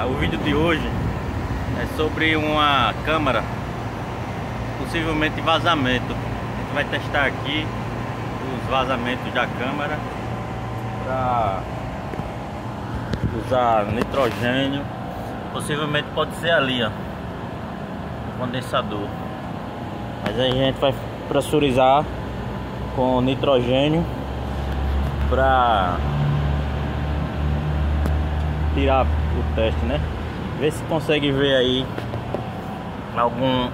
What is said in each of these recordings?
O vídeo de hoje é sobre uma câmera, possivelmente vazamento. A gente vai testar aqui os vazamentos da câmera para usar nitrogênio. Possivelmente pode ser ali, ó, o condensador. Mas aí a gente vai pressurizar com nitrogênio para tirar o teste, né? Ver se consegue ver aí algum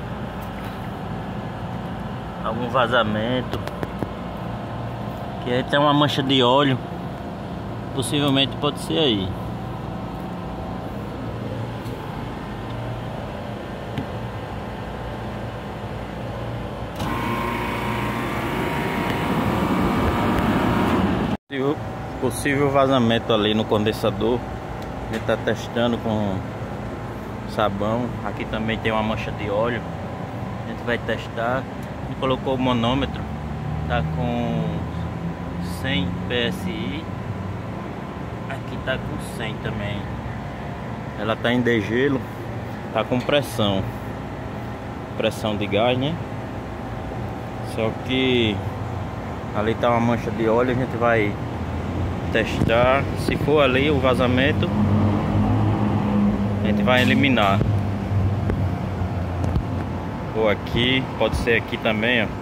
vazamento. Que aí tem uma mancha de óleo, possivelmente pode ser aí. Possível vazamento ali no condensador. A gente está testando com sabão. Aqui também tem uma mancha de óleo. A gente vai testar. A gente colocou o manômetro, tá com 100 PSI. Aqui tá com 100 também. Ela tá em degelo, tá com pressão de gás, né? Só que ali tá uma mancha de óleo. A gente vai testar. Se for ali o vazamento, a gente vai eliminar. Ou aqui, pode ser aqui também, ó.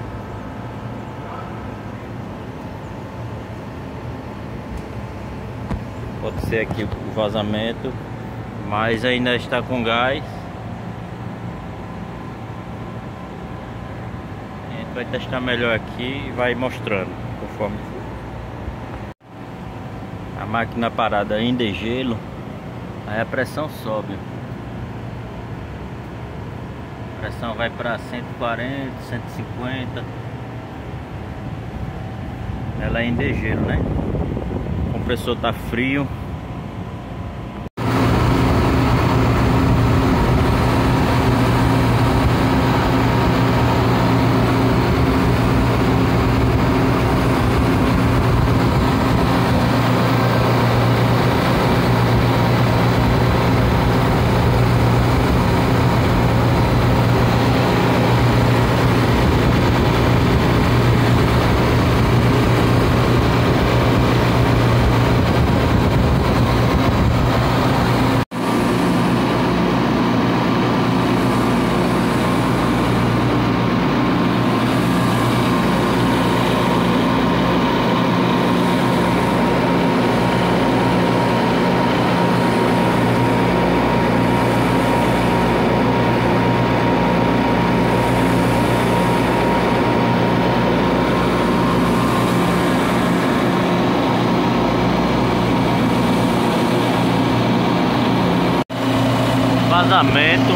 Pode ser aqui o vazamento, mas ainda está com gás. A gente vai testar melhor aqui e vai mostrando conforme for. A máquina parada em degelo, aí a pressão sobe. A pressão vai para 140, 150. Ela é em degelo, né? O compressor tá frio. Vazamento.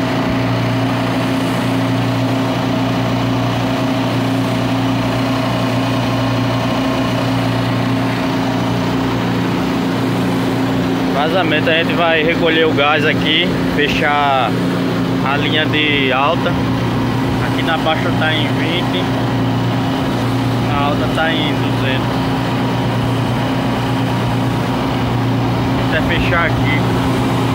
Vazamento, a gente vai recolher o gás aqui, fechar a linha de alta. Aqui na baixa tá em 20, na alta tá em 200. Até fechar aqui.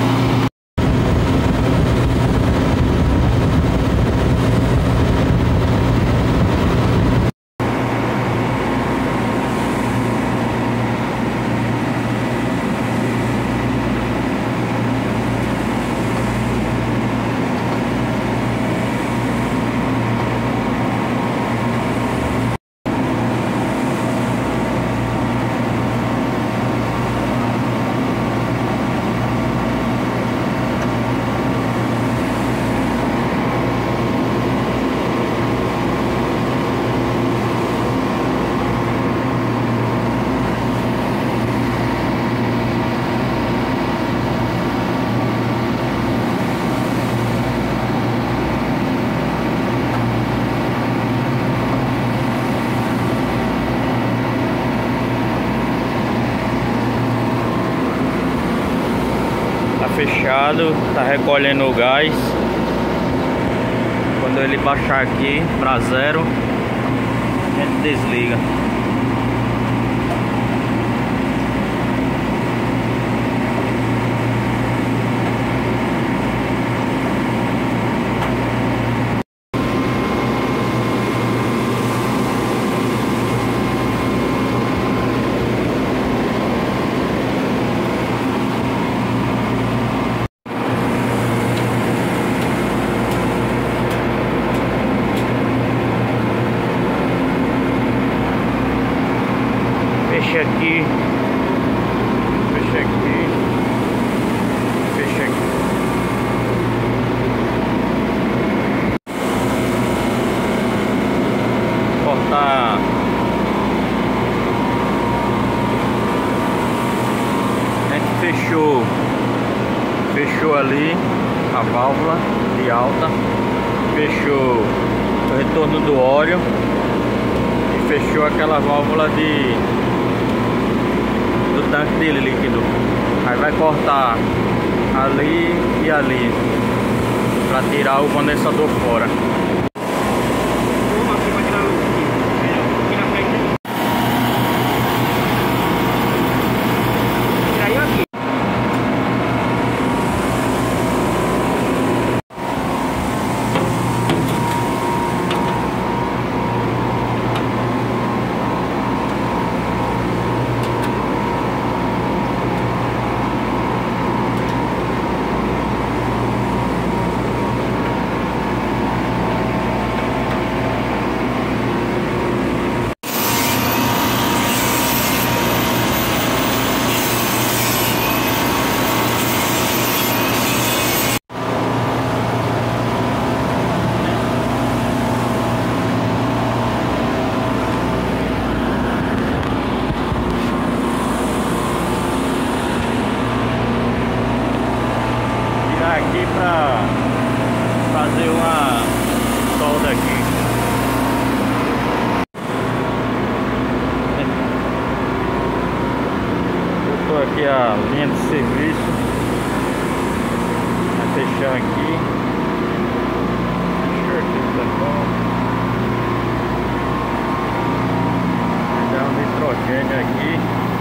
Fechado, tá recolhendo o gás. Quando ele baixar aqui para zero, a gente desliga. fechou ali a válvula de alta, fechou o retorno do óleo e fechou aquela válvula do tanque de líquido. Aí vai cortar ali e ali para tirar o condensador fora. Aqui para fazer uma solda aqui. Botou aqui a linha de serviço. Vai fechar aqui. Fechou aqui, tá bom. Vai dar um nitrogênio aqui.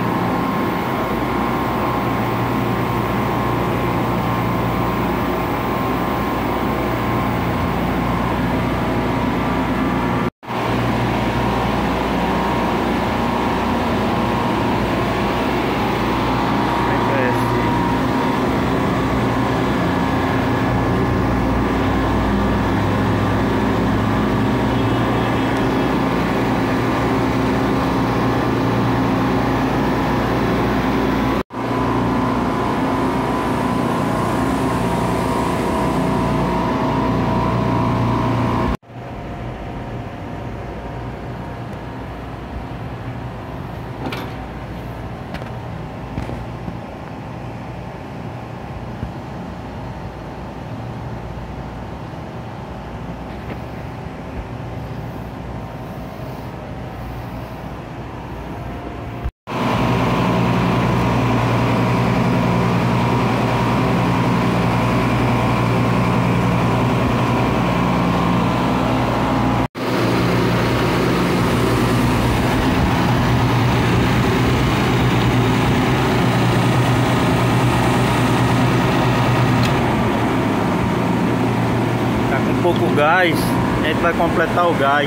Pouco gás, a gente vai completar o gás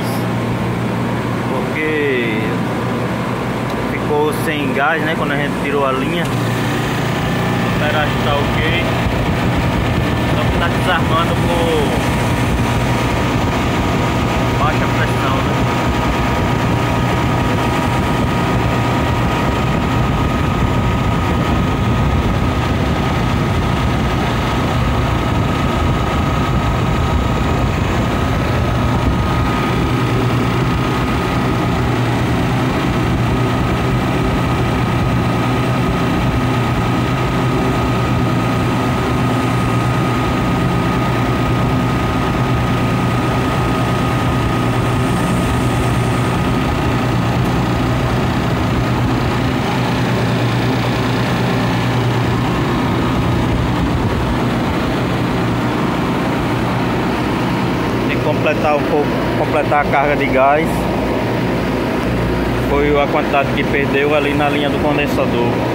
porque ficou sem gás, né, quando a gente tirou a linha. Esperar estar ok. Então tá desarmando por baixa pressão, né? Completar a carga de gás. Foi a quantidade que perdeu ali na linha do condensador.